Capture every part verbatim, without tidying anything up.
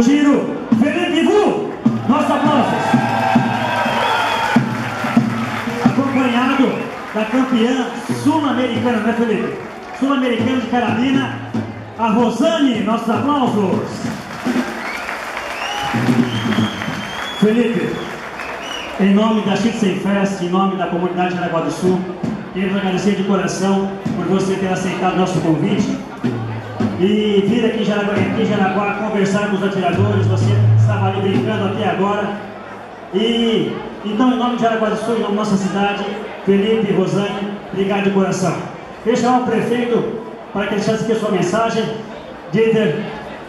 Giro, Felipe Vu, nossos aplausos. Acompanhado da campeã sul-americana, né, Felipe? Sul-americana de Carabina, a Rosane, nossos aplausos. Felipe, em nome da Schützenfest, em nome da comunidade de Jaraguá do Sul, quero agradecer de coração por você ter aceitado nosso convite e vir aqui em Jaraguá, aqui em Jaraguá conversar com os atiradores. Você estava ali brincando até agora. E então, em nome de Jaraguá do Sul, em nome da nossa cidade, Felipe e Rosane, obrigado de coração. Quero chamar o prefeito para que ele deixasse aqui a sua mensagem. Dieter.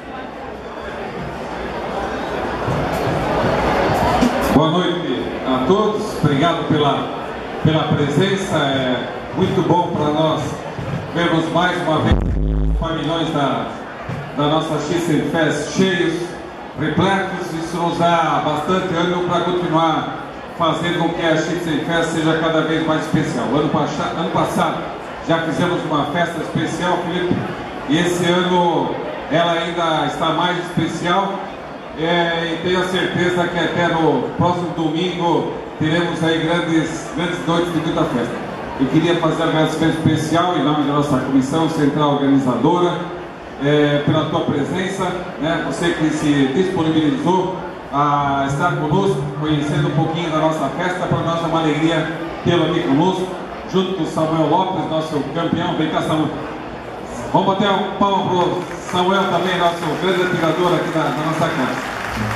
Boa noite a todos, obrigado pela, pela presença. É muito bom para nós vermos mais uma vez os pavilhões da, da nossa Schützenfest cheios, repletos. Isso nos dá bastante ânimo para continuar fazendo com que a Schützenfest seja cada vez mais especial. Ano, ano passado já fizemos uma festa especial, Felipe, e esse ano ela ainda está mais especial. É, e tenho a certeza que até no próximo domingo teremos aí grandes, grandes noites de muita festa. Eu queria fazer um agradecimento especial em nome da nossa comissão central organizadora, é, pela tua presença, né? Você que se disponibilizou a estar conosco, conhecendo um pouquinho da nossa festa. Para nós é uma alegria tê-lo aqui conosco, junto com o Samuel Lopes, nosso campeão. Vem cá, Samuel. Vamos bater uma palma para o Samuel também, nosso grande atirador aqui da, da nossa casa.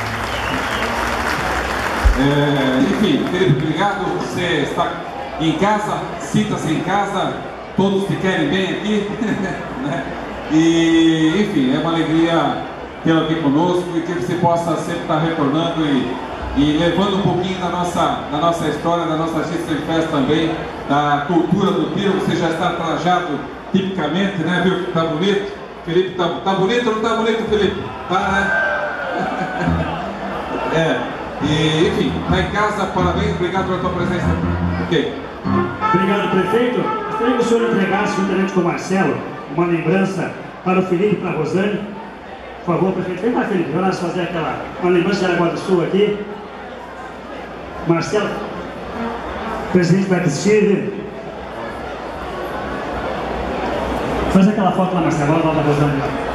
É, enfim, Felipe, obrigado. Você está em casa, sinta-se em casa, todos que querem bem aqui. Né? E, enfim, é uma alegria tê-lo aqui conosco e que você possa sempre estar retornando e, e levando um pouquinho da nossa, da nossa história, da nossa Schützenfest também, da cultura do tiro. Você já está trajado tipicamente, né? Viu que tá bonito? Felipe, tá, tá bonito ou não tá bonito, Felipe? Tá, né? É, e enfim, tá em casa, parabéns, obrigado pela tua presença. Ok. Obrigado, prefeito. Gostaria que o senhor entregasse, juntamente com o Marcelo, uma lembrança para o Felipe e para a Rosane. Por favor, prefeito. Vem cá, Felipe, vamos fazer aquela, uma lembrança de Jaraguá do Sul aqui. Marcelo, presidente da Cristina. Faz aquela foto lá, Marcelo, lá da Rosane.